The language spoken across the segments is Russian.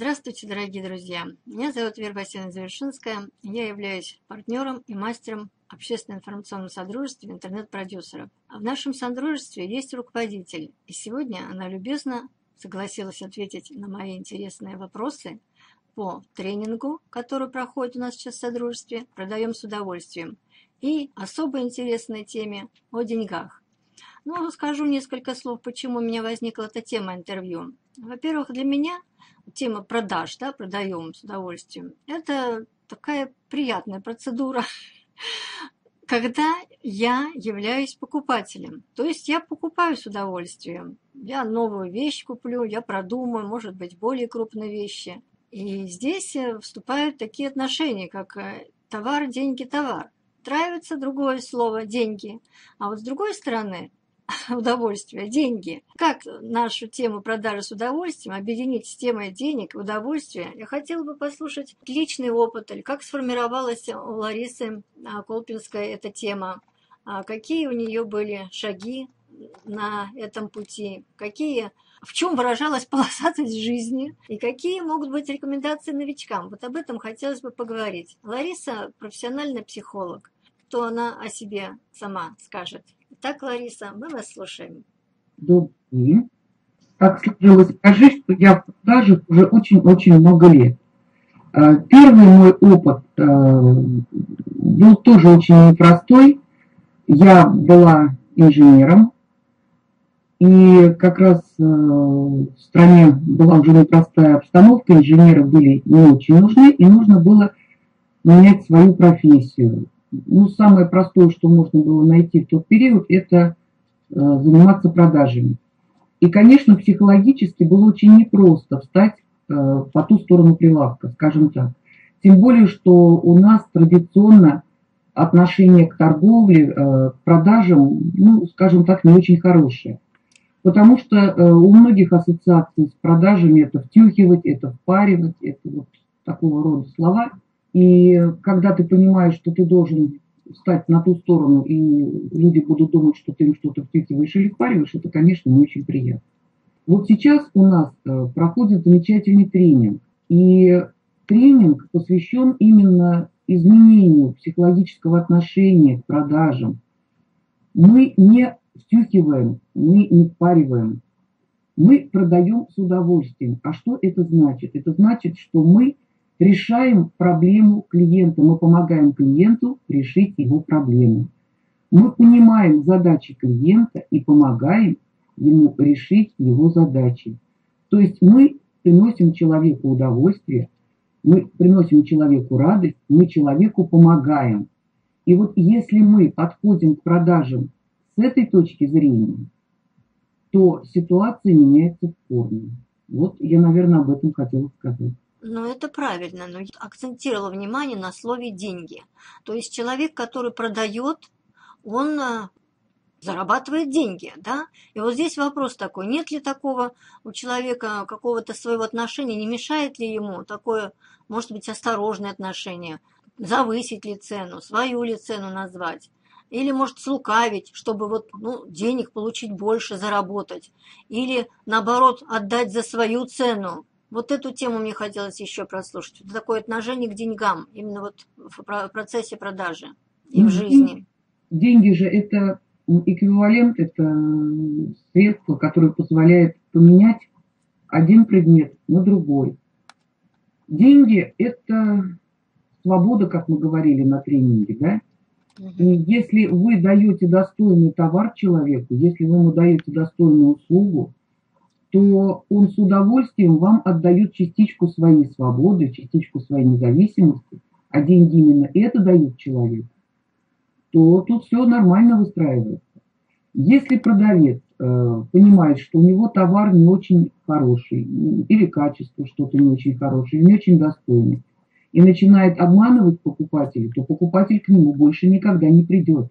Здравствуйте, дорогие друзья! Меня зовут Вера Васильевна Завершинская. Я являюсь партнером и мастером общественного информационного содружества интернет-продюсеров. А в нашем содружестве есть руководитель, и сегодня она любезно согласилась ответить на мои интересные вопросы по тренингу, который проходит у нас сейчас в содружестве «Продаем с удовольствием», и особо интересной теме о деньгах. Скажу несколько слов, почему у меня возникла эта тема интервью. Во-первых, для меня тема продаж, продаем с удовольствием, это такая приятная процедура, когда я являюсь покупателем. То есть я покупаю с удовольствием. Я новую вещь куплю, я продумаю, может быть, более крупные вещи. И здесь вступают такие отношения, как товар, деньги, товар. Нравится другое слово «деньги». А вот с другой стороны, удовольствие, деньги. Как нашу тему продажи с удовольствием объединить с темой денег и удовольствия? Я хотела бы послушать личный опыт, или как сформировалась у Ларисы Колпинской эта тема, какие у нее были шаги на этом пути, в чем выражалась полосатость жизни и какие могут быть рекомендации новичкам. Вот об этом хотелось бы поговорить. Лариса – профессиональный психолог. Что она о себе сама скажет? Итак, Лариса, мы вас слушаем. Добрый день. Так сложилось по жизни, что я в продажах уже очень-очень много лет. Первый мой опыт был тоже очень непростой. Я была инженером, и как раз в стране была уже непростая обстановка, инженеры были не очень нужны, и нужно было менять свою профессию. Самое простое, что можно было найти в тот период, это заниматься продажами. И, конечно, психологически было очень непросто встать по ту сторону прилавка, скажем так. Тем более, что у нас традиционно отношение к торговле, к продажам, скажем так, не очень хорошее. Потому что у многих ассоциаций с продажами это втюхивать, это впаривать, это вот такого рода слова. И когда ты понимаешь, что ты должен встать на ту сторону, и люди будут думать, что ты им что-то втюхиваешь или впариваешь, это, конечно, не очень приятно. Вот сейчас у нас проходит замечательный тренинг. И тренинг посвящен именно изменению психологического отношения к продажам. Мы не втюхиваем, мы не впариваем. Мы продаем с удовольствием. А что это значит? Это значит, что мы решаем проблему клиента, мы помогаем клиенту решить его проблему. Мы понимаем задачи клиента и помогаем ему решить его задачи. То есть мы приносим человеку удовольствие, мы приносим человеку радость, мы человеку помогаем. И вот если мы подходим к продажам с этой точки зрения, то ситуация меняется в корне. Вот я, наверное, об этом хотела сказать. Это правильно, но я акцентировала внимание на слове «деньги». То есть человек, который продает, он зарабатывает деньги, да? И вот здесь вопрос такой, нет ли такого у человека какого-то своего отношения, не мешает ли ему такое, может быть, осторожное отношение, завысить ли цену, свою ли цену назвать? Или, может, слукавить, чтобы денег получить больше, заработать. Или, наоборот, отдать за свою цену. Вот эту тему мне хотелось еще прослушать. Это такое отношение к деньгам, именно вот в процессе продажи и в жизни. Деньги же это эквивалент, это средство, которое позволяет поменять один предмет на другой. Деньги – это свобода, как мы говорили на тренинге, да? И если вы даете достойный товар человеку, если вы ему даете достойную услугу, то он с удовольствием вам отдает частичку своей свободы, частичку своей независимости, а деньги именно это дают человеку, то тут все нормально выстраивается. Если продавец понимает, что у него товар не очень хороший, или качество что-то не очень хорошее, не очень достойное, и начинает обманывать покупателя, то покупатель к нему больше никогда не придет.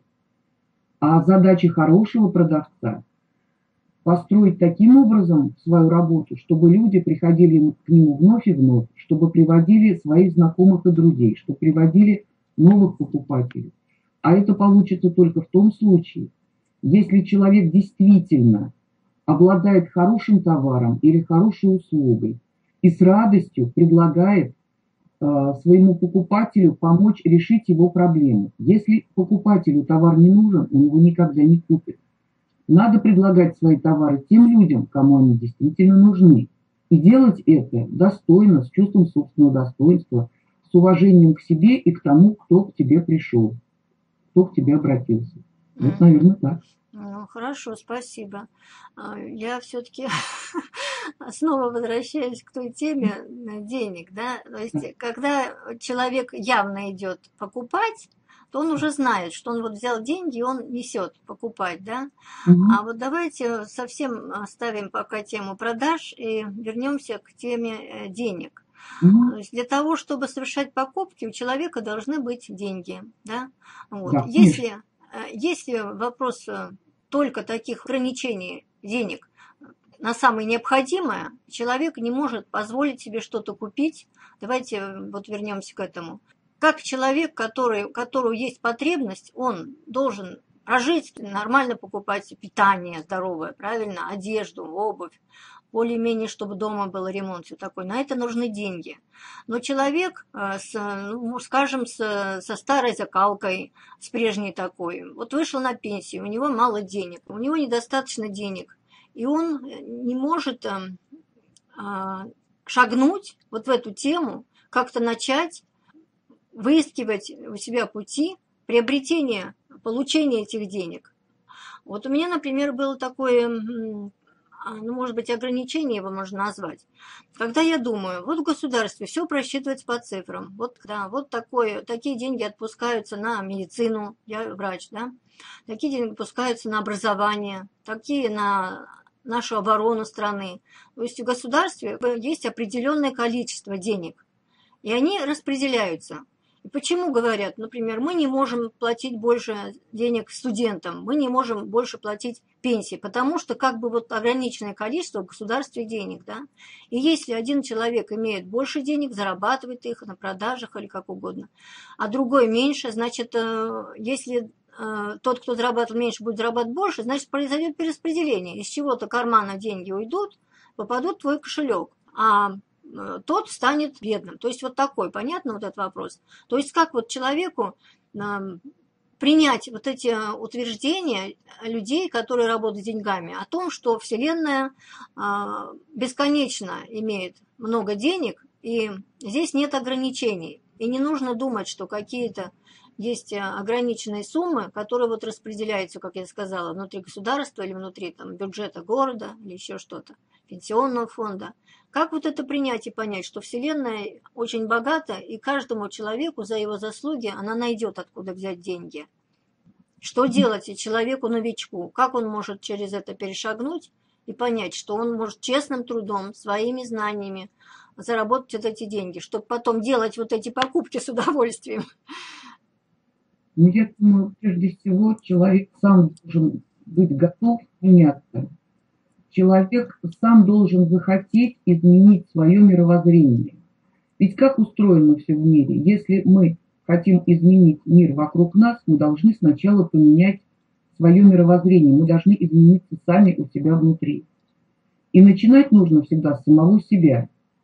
А задача хорошего продавца – построить таким образом свою работу, чтобы люди приходили к нему вновь и вновь, чтобы приводили своих знакомых и друзей, чтобы приводили новых покупателей. А это получится только в том случае, если человек действительно обладает хорошим товаром или хорошей услугой, и с радостью предлагает своему покупателю помочь решить его проблему. Если покупателю товар не нужен, он его никогда не купит. Надо предлагать свои товары тем людям, кому они действительно нужны. И делать это достойно, с чувством собственного достоинства, с уважением к себе и к тому, кто к тебе пришел, кто к тебе обратился. Вот, наверное, так. Ну, хорошо, спасибо. Я все-таки снова возвращаюсь к той теме денег, да. То есть, когда человек явно идет покупать, то он уже знает, что он вот взял деньги, и он несет покупать, да. А вот давайте совсем оставим пока тему продаж и вернемся к теме денег. То есть для того, чтобы совершать покупки, у человека должны быть деньги, да. Вот. Да. Если вопрос только таких ограничений денег на самое необходимое, человек не может позволить себе что-то купить. Давайте вот вернемся к этому. Как человек, у которого есть потребность, он должен прожить, нормально покупать питание здоровое, правильно, одежду, обувь, более-менее, чтобы дома был ремонт, все такое. На это нужны деньги. Но человек, скажем, со старой закалкой, с прежней такой, вот вышел на пенсию, у него мало денег, у него недостаточно денег, и он не может шагнуть вот в эту тему, как-то начать выискивать у себя пути приобретения, получения этих денег. Вот у меня, например, было такое, может быть, ограничение его можно назвать. Когда я думаю, вот в государстве все просчитывается по цифрам, вот, да, вот такие деньги отпускаются на медицину, я врач, да, такие деньги отпускаются на образование, такие на нашу оборону страны. То есть в государстве есть определенное количество денег, и они распределяются. И почему говорят, например, мы не можем платить больше денег студентам, мы не можем больше платить пенсии, потому что как бы вот ограниченное количество в государстве денег, да. И если один человек имеет больше денег, зарабатывает их на продажах или как угодно, а другой меньше, значит, если тот, кто зарабатывает меньше, будет зарабатывать больше, значит, произойдет перераспределение. Из чего-то кармана деньги уйдут, попадут в твой кошелек, а тот станет бедным. То есть вот такой, понятно вот этот вопрос? То есть как вот человеку принять вот эти утверждения людей, которые работают с деньгами, о том, что Вселенная бесконечно имеет много денег, и здесь нет ограничений. И не нужно думать, что какие-то есть ограниченные суммы, которые вот распределяются, как я сказала, внутри государства или внутри там, бюджета города или еще что-то, пенсионного фонда. Как вот это принять и понять, что Вселенная очень богата, и каждому человеку за его заслуги она найдет, откуда взять деньги. Что делать человеку-новичку? Как он может через это перешагнуть и понять, что он может честным трудом, своими знаниями заработать вот эти деньги, чтобы потом делать вот эти покупки с удовольствием? Ну, я думаю, прежде всего, человек сам должен быть готов меняться. Человек сам должен захотеть изменить свое мировоззрение. Ведь как устроено все в мире? Если мы хотим изменить мир вокруг нас, мы должны сначала поменять свое мировоззрение. Мы должны измениться сами у себя внутри. И начинать нужно всегда с самого себя.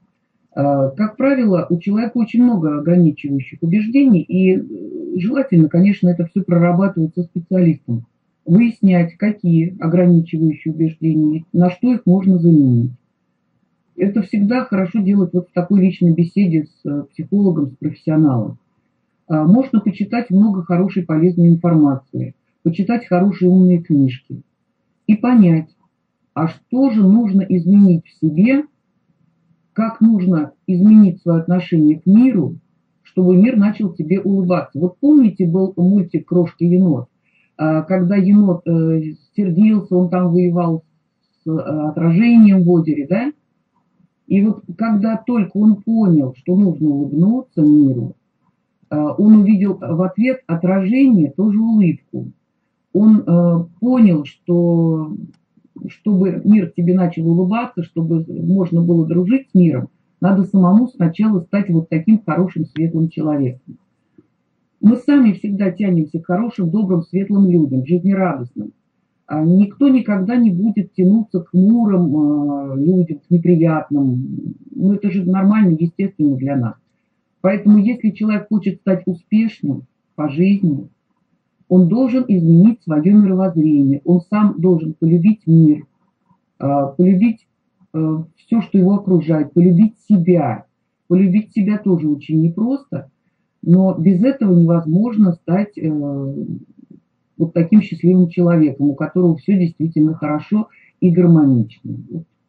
Как правило, у человека очень много ограничивающих убеждений, и желательно, конечно, это все прорабатывать со специалистом. Выяснять, какие ограничивающие убеждения, на что их можно заменить. Это всегда хорошо делать вот в такой личной беседе с психологом, с профессионалом. Можно почитать много хорошей полезной информации, почитать хорошие умные книжки и понять, а что же нужно изменить в себе, как нужно изменить свое отношение к миру, чтобы мир начал тебе улыбаться. Вот помните, был мультик «Крошка-енот», когда енот сердился, он там воевал с отражением в озере, да? И вот когда только он понял, что нужно улыбнуться миру, он увидел в ответ отражение, тоже улыбку. Он понял, что чтобы мир тебе начал улыбаться, чтобы можно было дружить с миром, надо самому сначала стать вот таким хорошим, светлым человеком. Мы сами всегда тянемся к хорошим, добрым, светлым людям, жизнерадостным. Никто никогда не будет тянуться к хмурым людям, к неприятным. Ну, это же нормально, естественно для нас. Поэтому если человек хочет стать успешным по жизни, он должен изменить свое мировоззрение, он сам должен полюбить мир, полюбить все, что его окружает, полюбить себя. Полюбить себя тоже очень непросто, но без этого невозможно стать вот таким счастливым человеком, у которого все действительно хорошо и гармонично.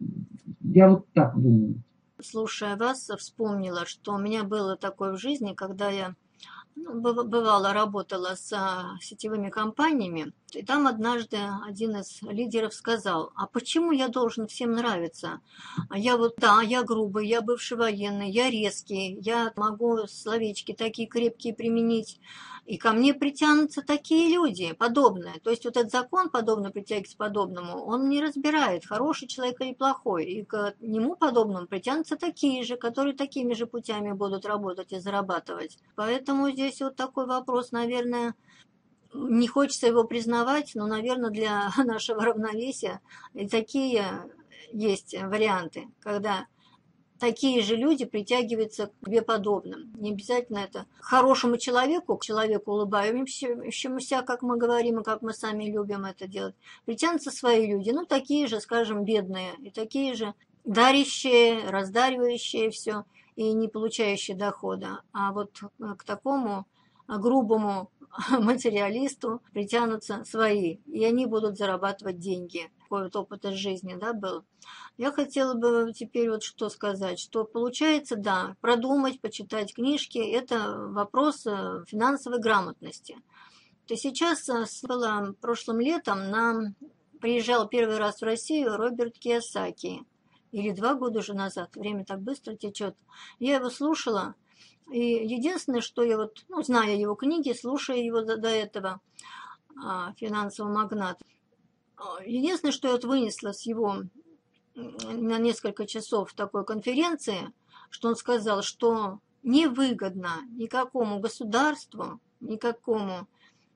Я вот так думаю. Слушая вас, вспомнила, что у меня было такое в жизни, когда я бывало работала с сетевыми компаниями, и там однажды один из лидеров сказал: а почему я должен всем нравиться? Я вот, да, я грубый, я бывший военный, я резкий, я могу словечки такие крепкие применить, и ко мне притянутся такие люди, подобные. То есть вот этот закон, подобно притягивается к подобному, он не разбирает, хороший человек или плохой, и к нему подобному притянутся такие же, которые такими же путями будут работать и зарабатывать. Поэтому здесь вот такой вопрос, наверное, не хочется его признавать, но, наверное, для нашего равновесия и такие есть варианты, когда такие же люди притягиваются к себе подобным. Не обязательно это к хорошему человеку, к человеку улыбающемуся, как мы говорим, и как мы сами любим это делать. Притянутся свои люди, ну, такие же, скажем, бедные, и такие же дарящие, раздаривающие все, и не получающие дохода. А вот к такому грубому материалисту притянутся свои, и они будут зарабатывать деньги. Такой вот опыт из жизни, да, был. Я хотела бы теперь вот что сказать, что получается, да, продумать, почитать книжки – это вопрос финансовой грамотности. То сейчас было прошлым летом, приезжал первый раз в Россию Роберт Кийосаки, или 2 года уже назад, время так быстро течет. Я его слушала, и единственное, что я вот, ну, зная его книги, слушая его до этого, финансового магната, единственное, что я вот вынесла с его на несколько часов такой конференции, что он сказал, что невыгодно никакому государству, никакому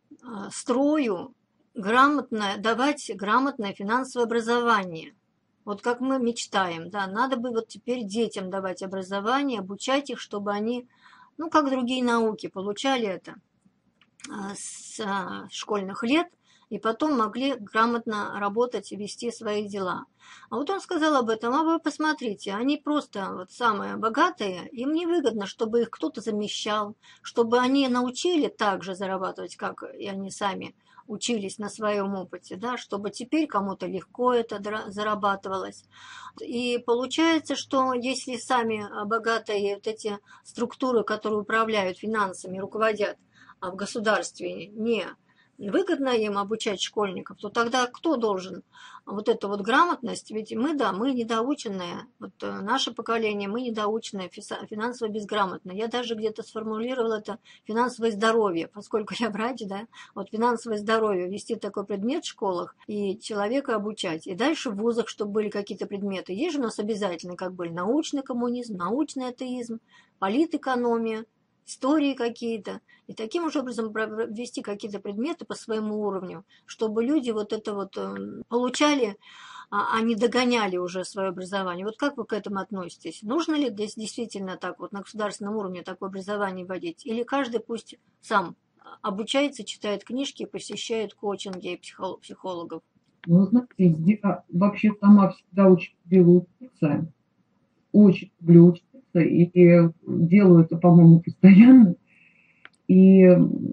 строю давать грамотное финансовое образование. Вот как мы мечтаем, да, надо бы вот теперь детям давать образование, обучать их, чтобы они, ну, как другие науки, получали это с школьных лет, и потом могли грамотно работать и вести свои дела. А вот он сказал об этом, а вы посмотрите, они просто вот самые богатые, им невыгодно, чтобы их кто-то замещал, чтобы они научили так же зарабатывать, как и они сами учились на своем опыте, да, чтобы теперь кому-то легко это зарабатывалось. И получается, что если сами богатые вот эти структуры, которые управляют финансами, руководят, а в государстве не выгодно им обучать школьников, то тогда кто должен вот эту вот грамотность? Ведь мы, да, мы недоученные, вот наше поколение, мы недоученные, финансово безграмотные. Я даже где-то сформулировала это финансовое здоровье, поскольку я врач, да, вот финансовое здоровье, вести такой предмет в школах и человека обучать. И дальше в вузах, чтобы были какие-то предметы. Есть же у нас обязательно, как были научный коммунизм, научный атеизм, политэкономия, истории какие-то, и таким же образом ввести какие-то предметы по своему уровню, чтобы люди вот это вот получали, а не догоняли уже свое образование. Вот как вы к этому относитесь? Нужно ли здесь действительно так вот на государственном уровне такое образование вводить? Или каждый пусть сам обучается, читает книжки, посещает коучинги и психологов? Ну, знаете, я вообще сама всегда очень люблю учиться, очень люблю учиться, и делаю это, по-моему, постоянно. И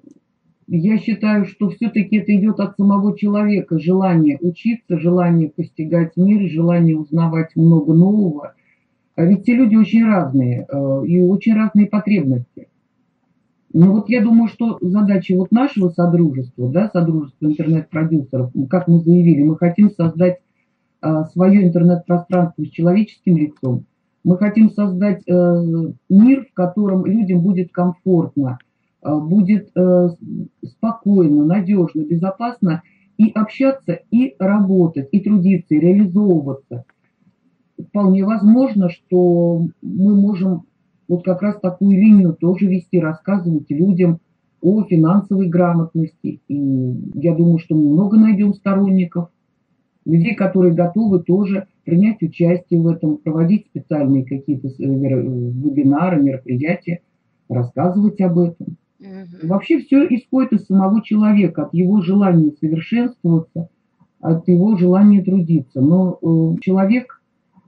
я считаю, что все-таки это идет от самого человека, желание учиться, желание постигать мир, желание узнавать много нового. А ведь те люди очень разные, и очень разные потребности. Ну вот я думаю, что задача вот нашего содружества, да, содружества интернет-продюсеров, как мы заявили, мы хотим создать свое интернет-пространство с человеческим лицом. Мы хотим создать мир, в котором людям будет комфортно, будет спокойно, надежно, безопасно и общаться, и работать, и трудиться, и реализовываться. Вполне возможно, что мы можем вот как раз такую линию тоже вести, рассказывать людям о финансовой грамотности. И я думаю, что мы много найдем сторонников, людей, которые готовы тоже принять участие в этом, проводить специальные какие-то вебинары, мероприятия, рассказывать об этом. Вообще все исходит из самого человека, от его желания совершенствоваться, от его желания трудиться. Но человек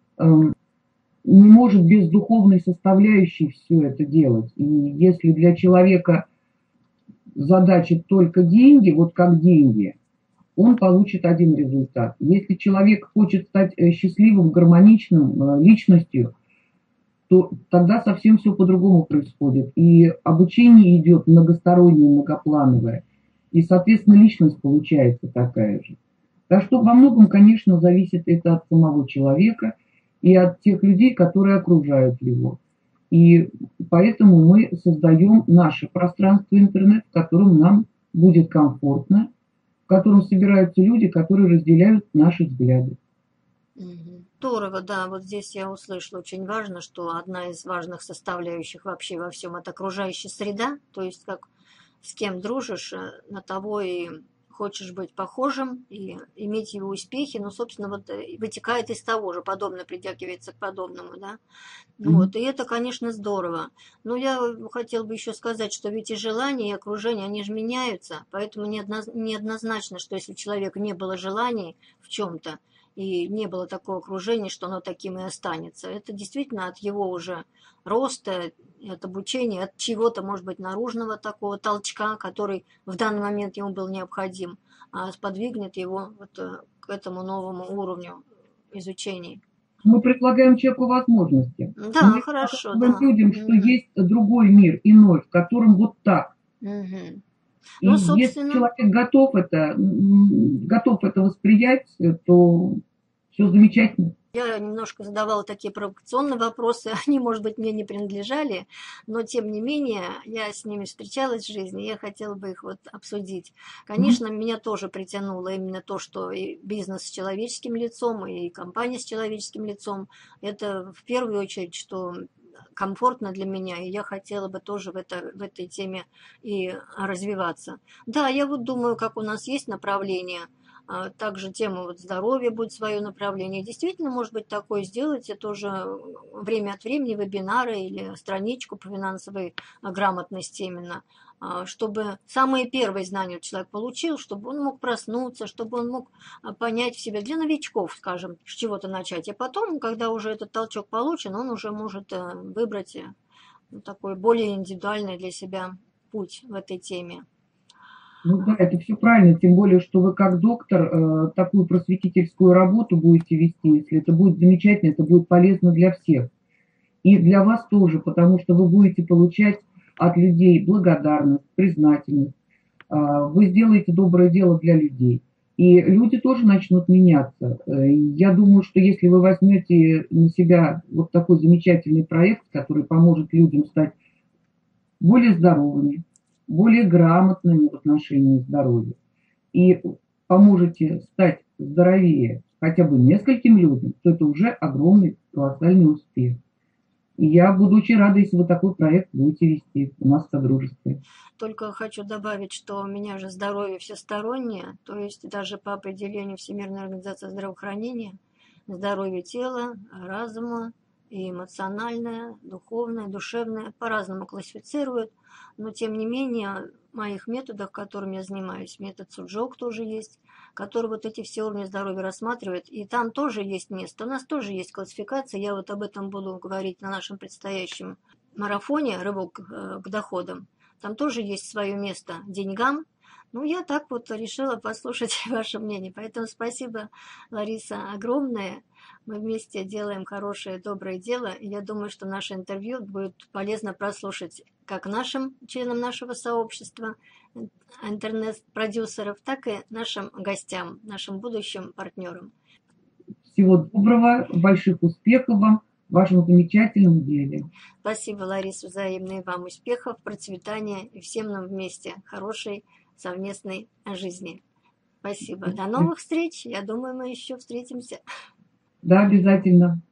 не может без духовной составляющей все это делать. И если для человека задача только деньги, вот как деньги, он получит один результат. Если человек хочет стать счастливым, гармоничным личностью, то тогда совсем все по-другому происходит. И обучение идет многостороннее, многоплановое. И, соответственно, личность получается такая же. Так что во многом, конечно, зависит это от самого человека и от тех людей, которые окружают его. И поэтому мы создаем наше пространство интернет, в котором нам будет комфортно, в котором собираются люди, которые разделяют наши взгляды. Здорово, да, вот здесь я услышала, очень важно, что одна из важных составляющих вообще во всем это окружающая среда, то есть как с кем дружишь, на того и хочешь быть похожим и иметь его успехи, ну, собственно, вот вытекает из того же, подобно притягивается к подобному, да. Вот, и это, конечно, здорово. Но я хотела бы еще сказать, что ведь и желания, и окружение, они же меняются, поэтому неоднозначно, что если у человека не было желаний в чем-то, и не было такого окружения, что оно таким и останется. Это действительно от его уже роста, от обучения, от чего-то, может быть, наружного такого толчка, который в данный момент ему был необходим, сподвигнет его вот к этому новому уровню изучения. Мы предлагаем человеку возможности. Да, мы хорошо, показываем да. людям, что есть другой мир, иной, в котором вот так. И Ну, если собственно, человек готов это восприять, то все замечательно. я немножко задавала такие провокационные вопросы, они, может быть, мне не принадлежали, но, тем не менее, я с ними встречалась в жизни, и я хотела бы их вот обсудить. Конечно, меня тоже притянуло именно то, что и бизнес с человеческим лицом, и компания с человеческим лицом. Это в первую очередь, что комфортно для меня, и я хотела бы тоже в этой теме и развиваться. Да, я вот думаю, как у нас есть направление, также тема вот здоровья будет свое направление. Действительно, может быть, такое сделать, тоже время от времени вебинары или страничку по финансовой грамотности именно, чтобы самые первые знания человек получил, чтобы он мог проснуться, чтобы он мог понять в себе, для новичков, скажем, с чего-то начать. И потом, когда уже этот толчок получен, он уже может выбрать такой более индивидуальный для себя путь в этой теме. Ну да, это все правильно, тем более, что вы как доктор такую просветительскую работу будете вести, если это будет замечательно, это будет полезно для всех. И для вас тоже, потому что вы будете получать от людей благодарность, признательность. Вы сделаете доброе дело для людей. И люди тоже начнут меняться. Я думаю, что если вы возьмете на себя вот такой замечательный проект, который поможет людям стать более здоровыми, более грамотными в отношении здоровья, и поможете стать здоровее хотя бы нескольким людям, то это уже огромный, колоссальный успех. И я буду очень рада, если вы такой проект будете вести у нас в Содружестве. Только хочу добавить, что у меня же здоровье всестороннее, то есть даже по определению Всемирной организации здравоохранения, здоровье тела, разума и эмоциональное, духовное, душевное по-разному классифицируют, но тем не менее в моих методах, которыми я занимаюсь, метод Суджок тоже есть, который вот эти все уровни здоровья рассматривает, и там тоже есть место, у нас тоже есть классификация, я вот об этом буду говорить на нашем предстоящем марафоне «Рывок к доходам». Там тоже есть свое место деньгам. Ну, я так вот решила послушать ваше мнение. Поэтому спасибо, Лариса, огромное. Мы вместе делаем хорошее, доброе дело. И я думаю, что наше интервью будет полезно прослушать как нашим членам нашего сообщества, интернет-продюсеров, так и нашим гостям, нашим будущим партнерам. Всего доброго, больших успехов вам в вашем замечательном деле. Спасибо, Лариса, взаимные вам успехов, процветания и всем нам вместе хорошей совместной жизни. Спасибо. До новых встреч. Я думаю, мы еще встретимся. Да, обязательно.